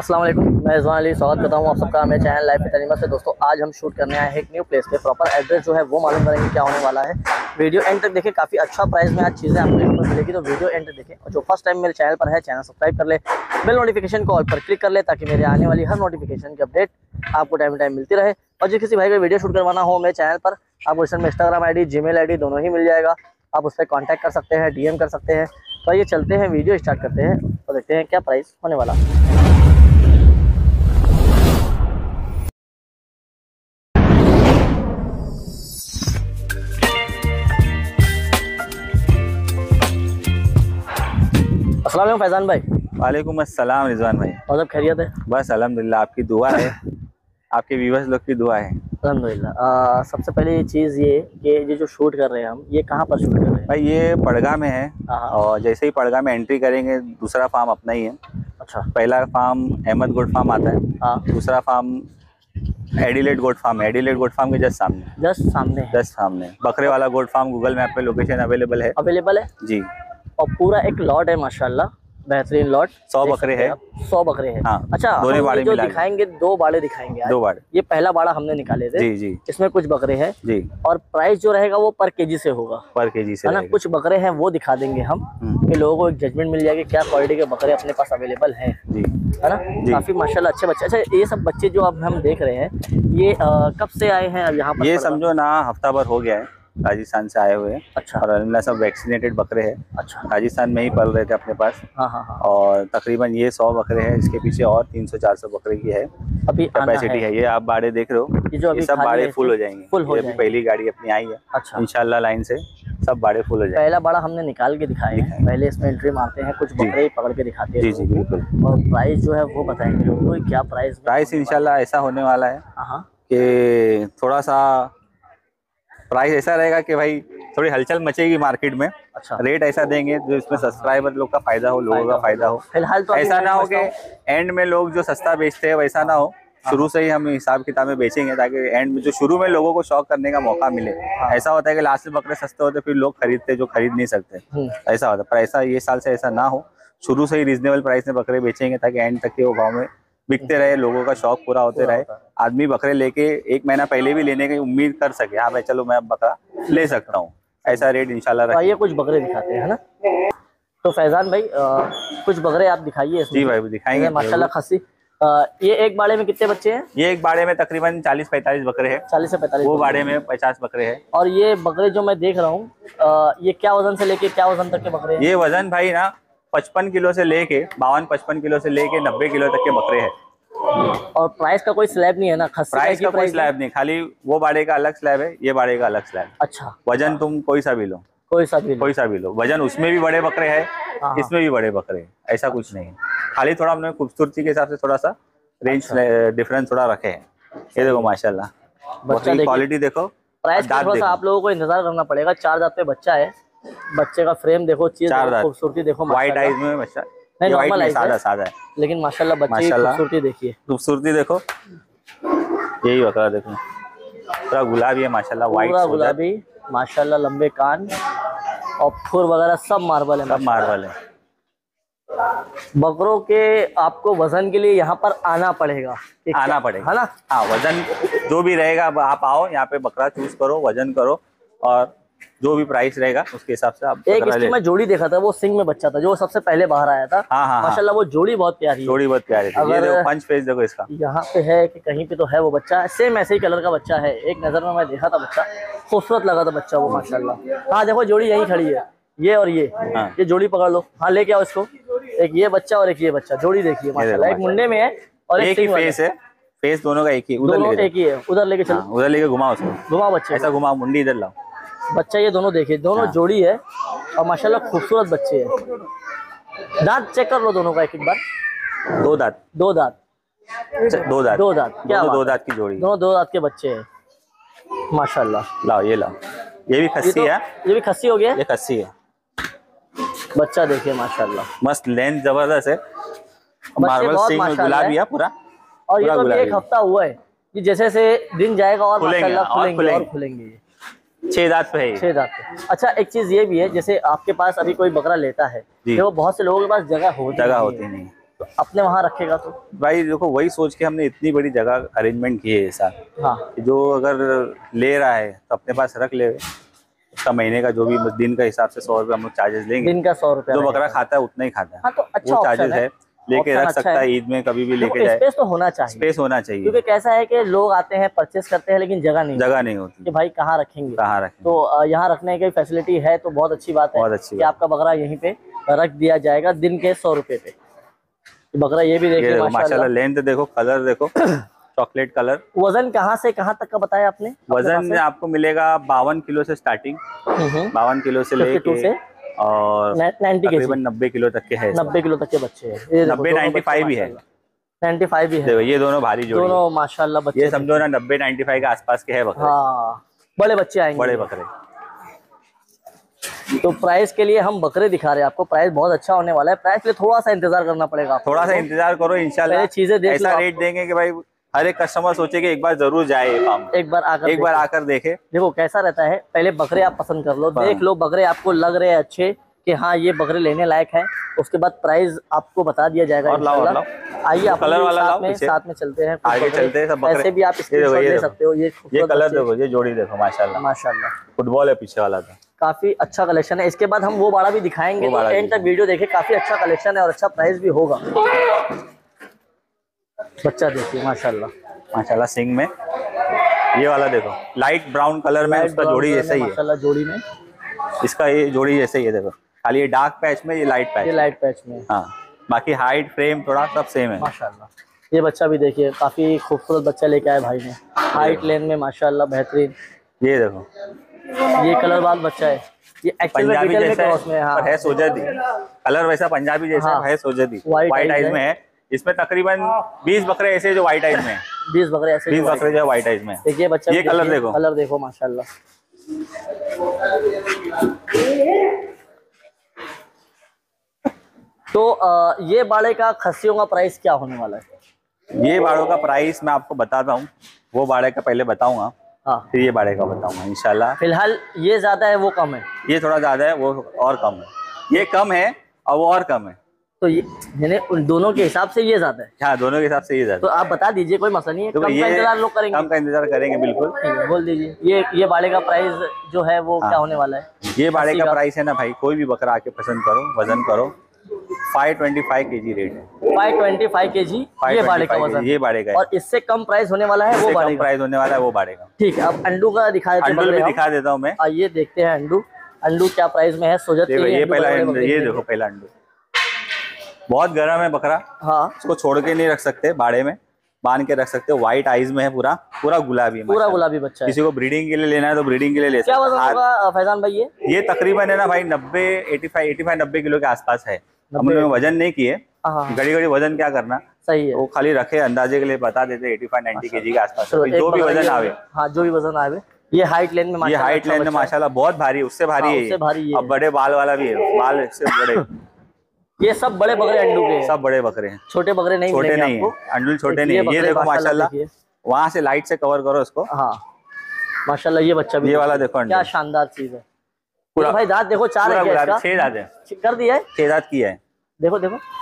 अस्सलाम वालेकुम, मैं रिजवान अली स्वागत करता हूँ आप सबका मेरे चैनल लाइफ तरीमा से। दोस्तों आज हम शूट करने आए हैं एक न्यू प्लेस पे। प्रॉपर एड्रेस जो है वो मालूम करेंगे क्या होने वाला है। वीडियो एंड तक देखें, काफ़ी अच्छा प्राइस में आज चीज़ें आपको यहाँ पर मिलेगी, तो वीडियो एंड तक देखें। और जो फर्स्ट टाइम मेरे चैनल पर है, चैनल सब्सक्राइब कर ले, बेल नोटिफिकेशन को ऑल पर क्लिक कर ले, ताकि मेरे आने वाली हर नोटिफिकेशन की अपडेट आपको टाइम टाइम मिलती रहे। और जो किसी भाई को वीडियो शूट करवाना हो मेरे चैनल पर, आपको इसमें इंस्टाग्राम ID, जीमेल ID दोनों ही मिल जाएगा। आप उस पर कॉन्टैक्ट कर सकते हैं, DM कर सकते हैं। तो ये चलते हैं, वीडियो स्टार्ट करते हैं और देखते हैं क्या प्राइस होने वाला। अस्सलाम वालेकुम फैजान भाई। वालेकुम अस्सलाम रिजवान भाई। और सब खैरियत है? बस अल्हम्दुलिल्लाह, आपकी दुआ है। आपके व्यूअर्स लोग की दुआ है अल्हम्दुलिल्लाह। सबसे पहले ये चीज़ ये कि ये जो शूट कर रहे हैं हम, ये कहाँ पर शूट कर रहे हैं भाई? ये पड़गा में है। हाँ। और जैसे ही पड़गा में एंट्री करेंगे, दूसरा फार्म अपना ही है। अच्छा। पहला फार्म अहमद गोट फार्म आता है। हाँ। दूसरा फार्म एडिलेड गोट फार्म है। एडिलेड गोट फार्म के जस्ट सामने बकरे वाला गोट फार्म। गूगल मैप पे लोकेशन अवेलेबल है जी। और पूरा एक लॉट है माशाल्लाह, बेहतरीन लॉट। 100 बकरे हैं। 100 बकरे हैं। हाँ। अच्छा, दोनों हम बाड़े जो मिला दिखाएंगे 2 बाड़े दिखाएंगे आज। 2 बाड़े। ये पहला बाड़ा हमने निकाले थे जी जी। इसमें कुछ बकरे हैं जी। और प्राइस जो रहेगा वो पर केजी से होगा, पर केजी से है ना। कुछ बकरे हैं वो दिखा देंगे हम, कि लोगों को एक जजमेंट मिल जाएगी क्या क्वालिटी के बकरे अपने पास अवेलेबल हैं जी, है ना। काफी माशाल्लाह अच्छे बच्चे। अच्छा, ये सब बच्चे जो अब हम देख रहे हैं, ये कब से आए हैं अब यहाँ पर? ये समझो ना हफ्ता भर हो गया है, राजस्थान से आए हुए हैं। अच्छा। और अल्हम्दुलिल्लाह सब वैक्सीनेटेड बकरे हैं। अच्छा। राजस्थान में ही पल रहे थे अपने पास। हाँ। और तकरीबन ये 100 बकरे हैं। इसके पीछे और 300-400 बकरे की है अभी कैपेसिटी है। ये आप बाड़े देख रहे हो, ये सब बाड़े फुल हो जाएंगे। ये अभी पहली गाड़ी अपनी आई है। अच्छा। इंशाल्लाह लाइन से सब बाड़े फुल हो जाएंगे। पहला बाड़ा हमने निकाल के दिखाए हैं, पहले इसमें एंट्री मारते हैं, कुछ बकरे पकड़ के दिखाते हैं। जी बिल्कुल। और प्राइस जो है वो बताएंगे लोगों को क्या प्राइस इंशाल्लाह ऐसा होने वाला है कि थोड़ा सा प्राइस ऐसा रहेगा कि भाई थोड़ी हलचल मचेगी मार्केट में। अच्छा। रेट ऐसा देंगे जो इसमें सब्सक्राइबर लोग का फायदा हो, लोगों का फायदा हो। फिलहाल तो ऐसा ना हो कि एंड में लोग जो सस्ता बेचते हैं वैसा ना हो। शुरू से ही हम हिसाब किताब में बेचेंगे, ताकि एंड में जो शुरू में लोगों को शौक करने का मौका मिले। ऐसा होता है कि लास्ट में बकरे सस्ते होते फिर लोग खरीदते जो खरीद नहीं सकते, ऐसा होता है। पर ऐसा ये साल से ऐसा ना हो, शुरू से ही रीजनेबल प्राइस में बकरे बेचेंगे, ताकि एंड तक के वो भाव में बिकते रहे, लोगों का शौक पूरा होते रहे। आदमी बकरे लेके 1 महीना पहले भी लेने की उम्मीद कर सके, हाँ भाई चलो मैं बकरा ले सकता हूँ। ऐसा रेट इंशाल्लाह रखेंगे। ये कुछ बकरे दिखाते हैं ना, तो फैजान भाई कुछ बकरे आप दिखाइए। जी भाई दिखाएंगे माशाल्लाह खस्सी। ये एक बाड़े में कितने बच्चे हैं? ये एक बाड़े में तकरीबन 40-45 बकरे हैं। 40 से 45। वो बाड़े में 50 बकरे हैं। और ये बकरे जो मैं देख रहा हूँ, ये क्या वजन से लेके क्या वजन तक के बकरे हैं? ये वजन भाई ना 55 किलो से लेके 52-55 किलो से लेके 90 किलो तक के बकरे हैं। और प्राइस का कोई स्लैब नहीं है ना? प्राइस का कोई स्लैब नहीं, खाली वो बाड़े का अलग स्लैब है, ये बाड़े का अलग स्लैब। अच्छा। वजन तुम कोई सा भी लो, वजन उसमें भी बड़े बकरे हैं, इसमें भी बड़े बकरे हैं, ऐसा कुछ नहीं है। खाली थोड़ा हमने खूबसूरती के हिसाब से थोड़ा सा रेंज डिफरेंस थोड़ा रखे हैं। ये देखो माशाल्लाह, बच्चा क्वालिटी देखो। प्राइस का थोड़ा सा आप लोगों को इंतजार करना पड़ेगा। 4 दांत पे बच्चा है, बच्चे का फ्रेम देखो, चीज खूबसूरती देखो। व्हाइट आईज में बच्चा, नॉर्मल आईज सादा है, लेकिन माशाल्लाह बच्चे की खूबसूरती देखिए, खूबसूरती देखो। यही बकरा देखो, पूरा गुलाबी है माशाल्लाह, व्हाइट गुलाबी माशाल्लाह, लंबे कान और खुर वगैरह सब मार्बल है, सब मार्बल है। बकरों के आपको वजन के लिए यहाँ पर आना पड़ेगा है ना। हाँ, वजन जो भी रहेगा आप आओ यहाँ पे, बकरा चूज करो, वजन करो, और जो भी प्राइस रहेगा उसके हिसाब से आप। एक इसकी मैं जोड़ी देखा था, वो सिंग में बच्चा था जो सबसे पहले बाहर आया था। हाँ। माशाल्लाह वो जोड़ी बहुत प्यारी है। जोड़ी बहुत प्यारी थी। ये देखो पंच फेस देखो इसका, यहाँ पे है कि कहीं पे तो है वो बच्चा, सेम ऐसे ही कलर का बच्चा है। एक नजर में मैं देखा था बच्चा, खूबसूरत लगा था बच्चा वो माशाल्लाह। हाँ देखो जोड़ी यही खड़ी है, ये और ये। हाँ। ये जोड़ी पकड़ लो, हाँ लेके आओ इसको। एक ये बच्चा और एक ये बच्चा, जोड़ी देखिए माशाल्लाह। एक मुंडे में है और एक ही फेस है। फेस दोनों का एक ही, उधर एक ही है। उधर लेके चलो, उधर लेके घुमाओ उसको, घुमाओ बच्चे, ऐसा घुमाओ, मुंडी इधर लाओ। बच्चा ये दोनों देखिए, दोनों जोड़ी है और माशाल्लाह खूबसूरत बच्चे हैं। दांत चेक कर लो दोनों का एक बार। 2 दांत क्या दो दांत की जोड़ी, दोनों 2 दांत के बच्चे हैं माशाल्लाह। लाओ ये लाओ, ये भी खस्सी है। ये भी खस्सी हो गया, ये खस्सी है। बच्चा देखिए माशाल्लाह, मस्त लेंथ जबरदस्त है, मार्बल सिंग में गुलाबी है पूरा। और ये तो अभी 1 हफ्ता हुआ है, ये जैसे जैसे दिन जाएगा और माशाल्लाह खुलेंगे। 6 दांत पे है, 6 दांत पे। अच्छा, एक चीज ये भी है, जैसे आपके पास अभी कोई बकरा लेता है, तो बहुत से लोगों के पास जगह होती नहीं, तो अपने वहाँ रखेगा तो भाई देखो, वही सोच के हमने इतनी बड़ी जगह अरेंजमेंट की है ऐसा, हाँ कि जो अगर ले रहा है तो अपने पास रख ले, उसका महीने का जो भी दिन का हिसाब से 100 रुपये हम लोग चार्जेस लेंगे। दिन का 100 रुपया जो बकरा रहेगा। खाता है उतना ही खाता है। हाँ तो अच्छा वो ऑप्शन चार्जेस है, लेके ऑप्शन रख अच्छा सकता है, ईद में कभी भी लेके जाए। स्पेस तो होना चाहिए, स्पेस होना चाहिए, क्योंकि कैसा है कि लोग आते हैं परचेस करते हैं लेकिन जगह नहीं होती कि भाई कहाँ रखेंगे। कहाँ रखें। तो यहाँ रखने की फैसिलिटी है तो बहुत अच्छी बात है, बहुत अच्छी कि आपका बकरा यहीं पे रख दिया जाएगा दिन के 100 रुपये पे। बकरा ये भी देखिए माशाल्लाह, लेंथ देखो, कलर देखो, चॉकलेट कलर। वजन कहाँ से कहाँ तक का बताया आपने? वजन आपको मिलेगा 52 किलो से स्टार्टिंग, 52 किलो से लेके और 90 तकरीबन 90 किलो तक के है। 90 किलो तक के बच्चे हैं। 90-95 भी है, 95 भी है। देखो ये दोनों भारी जोड़ी, दोनों माशाल्लाह बच्चे, ये समझो ना 90-95 के आसपास के है बकरे। हाँ बड़े बच्चे आएंगे, बड़े बकरे। तो प्राइस के लिए हम बकरे दिखा रहे हैं आपको, प्राइस बहुत अच्छा होने वाला है। प्राइस के लिए थोड़ा सा इंतजार करना पड़ेगा, थोड़ा सा इंतजार करो, इंशाल्लाह चीजें देख ऐसा रेट देंगे कि भाई हर एक कस्टमर सोचे कि एक बार जरूर जाए ये फार्म, एक बार आकर देखे। देखो कैसा रहता है, पहले बकरे आप पसंद कर लो, देख लो बकरे आपको लग रहे हैं अच्छे कि हाँ ये बकरे लेने लायक है, उसके बाद प्राइस आपको बता दिया जाएगा। आइए आप कलर वाला साथ में चलते हैं, आगे चलते हैं। सब बकरे ऐसे भी आप स्क्रीनशॉट ले सकते हो। ये कलर देखो, ये जोड़ी देखो, माशाल्लाह माशाल्लाह फुटबॉल है पीछे वाला था, काफी अच्छा कलेक्शन है। इसके बाद हम वो बाड़ा भी दिखाएंगे, तो एंड तक वीडियो देखे, काफी अच्छा कलेक्शन है और अच्छा प्राइस भी होगा। बच्चा देखिए माशाल्लाह सिंग में ये वाला देखो, लाइट ब्राउन कलर में, उसका जोड़ी जैसा ही है माशाल्लाह। जोड़ी में इसका ये जोड़ी जैसे ही है, देखो खाली ये डार्क पैच में, ये लाइट पैच में। हाँ, बाकी हाइट फ्रेम थोड़ा सब सेम है माशाल्लाह। ये बच्चा भी देखिए, काफी खूबसूरत बच्चा लेके आए भाई ने, हाइट लेन में माशाल्लाह बेहतरीन। ये देखो ये कलर वाला बच्चा है, ये पंजाबी जैसा है सोजदी, कलर वैसा पंजाबी जैसा है सोजदी, व्हाइट आइज में है। इसमें तकरीबन 20 बकरे ऐसे जो व्हाइट आइज में, 20 बकरे ऐसे 20 बकरे जो व्हाइट आइज में। देखिए बच्चा, ये कलर देखो माशाल्लाह। तो ये बाड़े का खस्सियों का प्राइस क्या होने वाला है? ये बाड़ों का प्राइस मैं आपको बताता हूँ, वो बाड़े का पहले बताऊंगा, हाँ फिर ये बाड़े का बताऊंगा इंशाल्लाह। फिलहाल ये ज्यादा है वो कम है? ये थोड़ा ज्यादा है, वो और कम है। ये कम है और वो और कम है, तो ये यानी उन दोनों के हिसाब से ये ज्यादा है? हाँ, दोनों के हिसाब से ये ज्यादा। तो आप बता दीजिए, कोई मसला नहीं है, कम का इंतजार लोग करेंगे, कम का इंतजार करेंगे बिल्कुल। बोल दीजिए ये बाड़े का प्राइस जो है वो क्या होने वाला है? ये बाड़े का प्राइस है ना भाई, कोई भी बकरा आके पसंद करो, वजन करो, 525 केजी रेट है। 525 केजी ये बाड़े का वजन, ये बाड़े का। और इससे कम प्राइस होने वाला है वो बाड़े का प्राइस होने वाला है वो बाड़े का। ठीक है, अब अंडू का दिखा देते हैं, अंडू भी दिखा देता हूँ मैं। ये देखते हैं अंडू क्या प्राइस में है। सोजत ये पहला, ये देखो पहला अंडू, बहुत गर्म है बकरा। हाँ, इसको छोड़ के नहीं रख सकते, बाड़े में बांध के रख सकते हो। व्हाइट आइज में है, पूरा गुलाबी है, पूरा गुलाबी बच्चा है। किसी को ब्रीडिंग के लिए लेना है तो ब्रीडिंग के लिए ले सकते। क्या वजन होगा फैजान भाई? ये तकरीबन है ना भाई 85-90 किलो के आसपास है। हमने वजन नहीं किए, घड़ी वजन क्या करना, सही है, वो खाली रखे अंदाजे के लिए बता देते 85-90 केजी के आसपास, जो भी वजन आवे। हाँ, जो भी वजन आवे। ये हाइट लेन में, ये हाइट लेन में माशाल्लाह बहुत भारी है, उससे भारी है। अब बड़े बाल वाला भी है, बाल इससे बड़े। ये सब बड़े बकरे अंडू के, सब बड़े बकरे हैं, छोटे बकरे नहीं, छोटे नहीं है, अंडुल छोटे नहीं है। ये देखो माशाल्लाह, वहाँ से लाइट से कवर करो इसको। हाँ माशाल्लाह, ये बच्चा भी, ये वाला देखो, क्या शानदार चीज है। पूरा भाई दांत देखो, 4 है क्या इसका? 6 दांत है, कर दिया है, 6 दांत किया है। देखो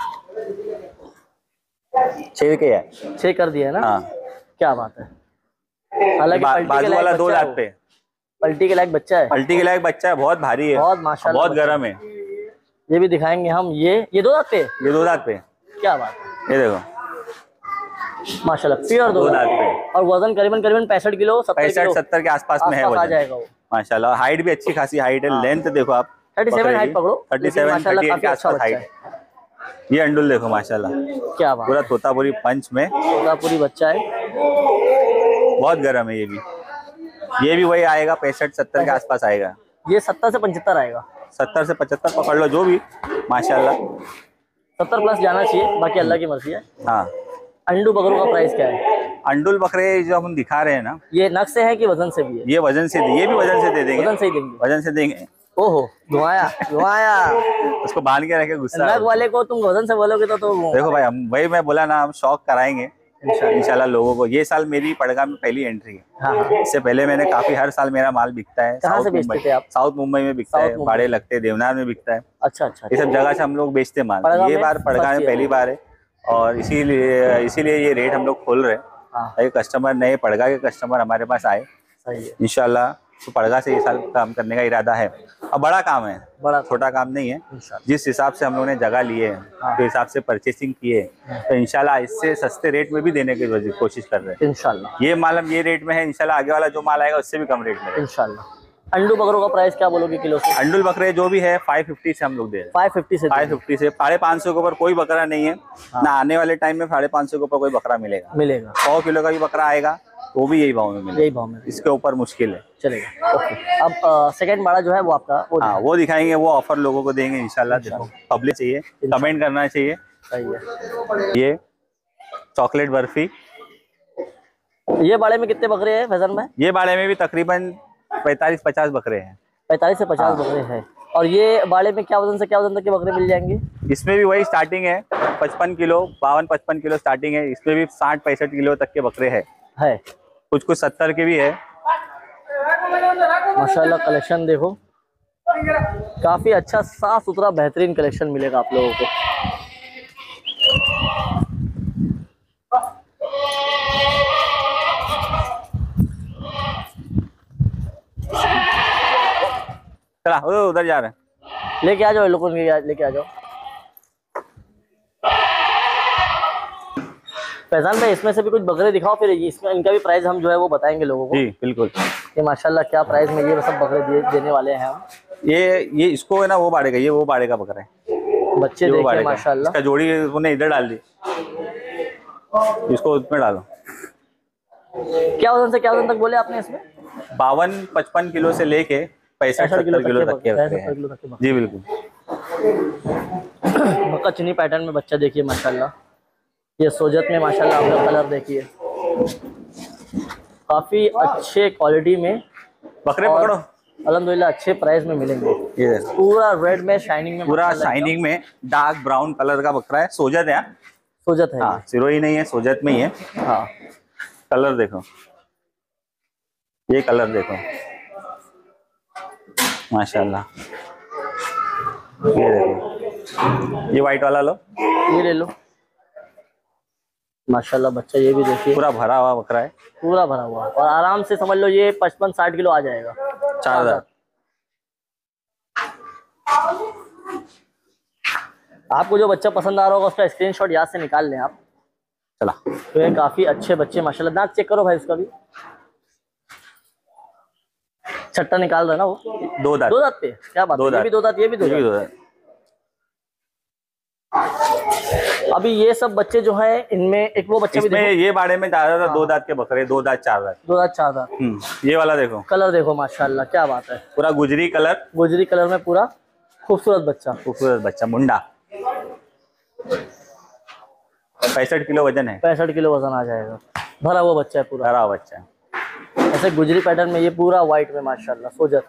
6 कर दिया है ना। हाँ, क्या बात है। हालांकि बाजू वाला 2 दांत पे, पलटी के लायक बच्चा है, पल्टी के लायक बच्चा है, बहुत भारी है, बहुत माशाल्लाह, बहुत गर्म है। ये भी दिखाएंगे हम। ये 2 दांत पे, ये 2 दांत पे, क्या बात है। ये देखो माशाल्लाह, प्योर 2 दांत पे, और वजन करीबन 65 किलो, 65-70 के आसपास में है, आ जाएगा वो माशाल्लाह। हाइट भी अच्छी खासी हाइट है, लेंथ देखो आप 37 हाइट पकड़ो, 37-38 के आसपास हाइट है। ये अंडुल देखो माशाल्लाह, क्या बात, पूरा तोतापुरी पंच में, तोतापुरी बच्चा है, बहुत गर्म है। ये भी वही आएगा, 65-70 के आसपास आएगा। ये 70 से 75 आएगा, 70 से 75 पकड़ लो, जो भी माशाल्लाह 70 प्लस जाना चाहिए, बाकी अल्लाह की मर्जी है। हाँ, अंडू बकरों का प्राइस क्या है? अंडुल बकरे जो हम दिखा रहे हैं ना, ये नग से है कि वजन से भी है? ये वजन से, ये भी वजन से दे देंगे, वजन से ही देंगे, वजन से देंगे। ओहो, घुमाया उसको बांध के रखे, गुस्सा नग वाले को तुम वजन से बोलोगे तो देखो भाई, हम वही मैं बोला ना, हम शौक कराएंगे इंशाल्लाह लोगों को। ये साल मेरी पड़गा में पहली एंट्री है। हाँ, इससे पहले मैंने काफी, हर साल मेरा माल बिकता है। कहाँ से बेचते थे आप? साउथ मुंबई में बिकता है, भाड़े लगते हैं, देवनार में बिकता है। अच्छा, ये सब जगह से हम लोग बेचते माल। ये बार पड़गा में पहली बार है, और इसीलिए ये रेट हम लोग खोल रहे हैं हाँ ताकि कस्टमर, नए पड़गा के कस्टमर हमारे पास आए। सही है। इंशाल्लाह तो पड़गा से ये साल काम करने का इरादा है। और बड़ा काम है, बड़ा छोटा काम नहीं है। इंशाल्लाह। जिस हिसाब से हम लोगों ने जगह लिए है, हाँ। तो हिसाब से परचेसिंग किए, तो इंशाल्लाह इससे सस्ते रेट में भी देने की कोशिश कर रहे हैं। इंशाल्लाह ये माल हम ये रेट में है, इंशाल्लाह आगे वाला जो माल आएगा उससे भी कम रेट में रहेगा। इंशाल्लाह। अंडू बकरों का प्राइस क्या बोलोगे किलो से? अंडुल बकरे जो भी है 550 से हम लोग दे रहे हैं। 550 से 550 से 550 के ऊपर कोई बकरा नहीं है। हाँ। ना आने वाले टाइम में 550 के ऊपर कोई बकरा मिलेगा। मिलेगा। 100 किलो का भी बकरा आएगा तो भी यही भाव में मिलेगा। यही भाव में इसके ऊपर मुश्किल है। चलेगा। ओके, अब सेकंड बाड़ा जो है वो आपका वो हाँ वो दिखाएंगे, वो ऑफर लोगों को देंगे इंशाल्लाह। देखो पब्लिक चाहिए, कमेंट करना चाहिए। सही है। ये चॉकलेट बर्फी, ये बाड़े में कितने बकरे हैं फैजल में? ये बाड़े में भी तकरीबन 45-50 बकरे हैं। 45 से 50 बकरे हैं। और ये बाड़े में क्या वजन से क्या वजन तक के बकरे मिल जाएंगे? इसमें भी वही स्टार्टिंग है 55 किलो, 52-55 किलो स्टार्टिंग है। इसमें भी 60-65 किलो तक के बकरे हैं। कुछ 70 के भी है। माशाल्लाह कलेक्शन देखो, काफी अच्छा साफ सुथरा बेहतरीन कलेक्शन मिलेगा आप लोगों को। चला उधर जा रहे हैं, लेके आ जाओ, लोगों लेके आ जाओ। फैजान भाई इसमें से भी कुछ बकरे दिखाओ, फिर इसमें इनका भी प्राइस हम जो है वो बताएंगे लोगों को। जी बिल्कुल। ये माशाल्लाह क्या प्राइस में ये सब बकरे देने वाले हैं हम। ये इसको है ना वो बाड़े का, ये वो बाड़े का बकरा है। बच्चे देखिए माशाल्लाह। इसका जोड़ी उन्होंने इधर डाल दी, इसको उसमें डालो। क्या वजन से क्या वजन तक बोले आपने इसमें? 52-55 किलो से लेके 65-70 किलो तक के बकरे हैं। जी बिल्कुल। मक्का चुनी पैटर्न में बच्चा देखिए माशाल्लाह। ये सोजत में माशाल्लाह आप लोग कलर देखिए, काफी अच्छे क्वालिटी में बकरे पकड़ो। अल्हम्दुलिल्लाह अच्छे प्राइस में मिलेंगे। ये पूरा रेड में शाइनिंग में, पूरा शाइनिंग में डार्क ब्राउन कलर का बकरा है। सोजत है, सोजत है। हाँ सिरोही नहीं है, सोजत में ही है। हाँ कलर देखो, ये कलर देखो माशाल्लाह। ये देखो, ये व्हाइट वाला लो, ये ले लो माशाल्लाह। बच्चा ये भी देखिए, पूरा भरा हुआ बकरा है, पूरा भरा हुआ और आराम से समझ लो ये 55-60 किलो आ जाएगा। 4000। आपको जो बच्चा पसंद आ रहा होगा उसका स्क्रीनशॉट याद से निकाल लें आप। चला तो ये काफी अच्छे बच्चे माशाल्लाह। दांत चेक करो भाई उसका भी, छट्टा निकाल रहा है ना वो। 2 दांत। 2 दांत पे क्या बात है? ये भी 2 दांत, ये भी 2 दांत। अभी ये सब बच्चे जो है इनमें एक वो बच्चा भी देखो, ये बाड़े में ज्यादातर 2 दांत के बकरे, 2 दांत 4 दांत। 2 दांत 4 दांत। ये वाला देखो, कलर देखो माशाल्लाह क्या बात है। पूरा गुजरी कलर, गुजरी कलर में पूरा खूबसूरत बच्चा, खूबसूरत बच्चा मुंडा। 65 किलो वजन है। 65 किलो वजन आ जाएगा। भरा हुआ बच्चा है पूरा, भरा हुआ बच्चा है। ऐसे गुजरी पैटर्न में, ये पूरा व्हाइट में माशाल्लाह सोजत।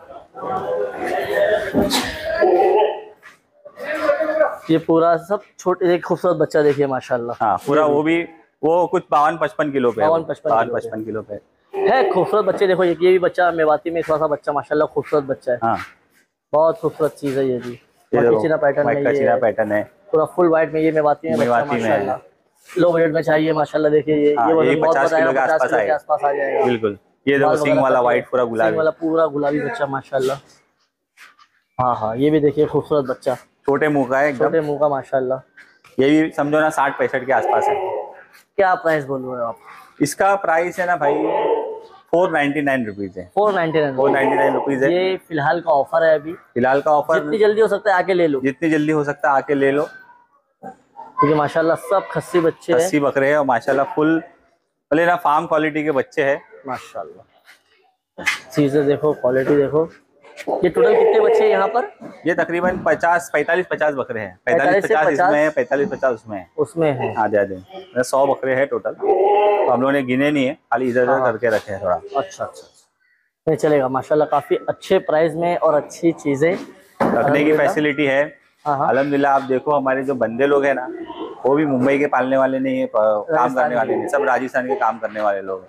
ये पूरा सब छोटे एक खूबसूरत बच्चा देखिए माशाल्लाह। हाँ पूरा वो भी वो कुछ 52-55 किलो पे, 52-55 किलो पे है। खूबसूरत बच्चे देखो, ये भी बच्चा मेवाती में थोड़ा सा बच्चा माशाल्लाह खूबसूरत बच्चा है। हाँ बहुत खूबसूरत चीज है ये भी। चीना पैटर्न में, चीना पैटर्न है पूरा फुल व्हाइट में, ये मेवाती में माशाल्लाह। लो बजट में चाहिए माशाल्लाह। देखिए ये वजन बहुत 50 किलो के 50 किलो के आसपास आ जाएगा। बिल्कुल। ये देखो सिंग वाला व्हाइट, पूरा गुलाबी वाला पूरा गुलाबी बच्चा माशाल्लाह। हाँ हाँ ये भी देखिए खूबसूरत बच्चा, छोटे मुंह का है एकदम, छोटे मुंह का माशाल्लाह। ये भी समझो ना 60-65 के आसपास है। क्या प्राइस बोल रहे हो आप? इसका प्राइस है ना भाई 499 रुपीज है। 499 रुपीज है। ये फिलहाल का ऑफर है, अभी फिलहाल का ऑफर। जितनी जल्दी हो सकता है आके ले लो, जितनी जल्दी हो सकता है आके ले लो, क्योंकि माशाल्लाह सब खस्सी बच्चे हैं। खस्सी बकरे हैं और माशाल्लाह फुल भले ना फार्म क्वालिटी के बच्चे हैं माशाल्लाह। चीजें देखो, क्वालिटी देखो। ये टोटल कितने बच्चे हैं यहाँ पर? ये तकरीबन 45-50 बकरे हैं। 45-50 इसमें है, 45-50 उसमें है। उसमें है आधे 100 बकरे हैं टोटल। तो हम लोगों ने गिने नहीं है, खाली इधर उधर करके रखे हैं थोड़ा। अच्छा अच्छा, नहीं चलेगा माशाल्लाह। काफी अच्छे प्राइस में और अच्छी चीजें रखने की फैसिलिटी है अल्हम्दुलिल्लाह। आप देखो हमारे जो बंदे लोग हैं ना, वो भी मुंबई के पालने वाले नहीं है, काम करने वाले नहीं, सब राजस्थान के काम करने वाले लोग हैं।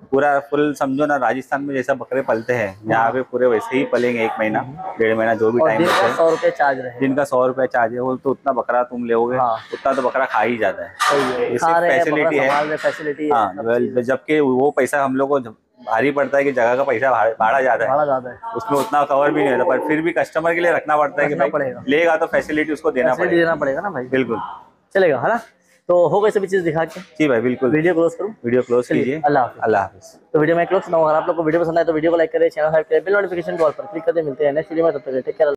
पूरा फुल समझो ना, राजस्थान में जैसा बकरे पलते हैं यहाँ पे पूरे वैसे ही पलेंगे, 1 महीना 1.5 महीना जो भी और टाइम दिन लगता का है। 100 रुपये चार्ज रहेगा। दिन का 100 रुपये चार्ज है, वो तो उतना बकरा तुम लोगे हाँ। उतना तो बकरा खा ही जाता है। सही है, ये खा सिर्फ रहे हैं, फैसिलिटी बकरा है। संभाल रहे, फैसिलिटी है, हाँ, सब चीज़ है। जबकि वो पैसा हम लोग को भारी पड़ता है कि जगह का पैसा भाड़ा ज्यादा है, भाड़ा ज़्यादा है, उसमें उतना कवर भी नहीं होता, पर फिर भी कस्टमर के लिए रखना पड़ता है कि रखना भाई पड़ेगा। लेगा तो फैसिलिटी उसको देना फैसिलिटी पड़ेगा। देना पड़ेगा ना भाई। बिल्कुल। चलेगा, है ना? तो हो गई सभी चीज़ दिखा के, जी भाई बिल्कुल। वीडियो क्लोज करूँ? वीडियो क्लोज चलिए, कीजिए। अल्लाह हाफ़िज़। अल्लाह हाफिज़। तो वीडियो में क्लोज सुनाऊँ। अगर आप लोग को वीडियो पसंद आए तो वीडियो को लाइक करें, चैनल सब्सक्राइब करें, बेल नोटिफिकेशन को ऑल पर क्लिक कर दें। मिलते हैं नेक्स्ट वीडियो में, तब तक टेक केयर।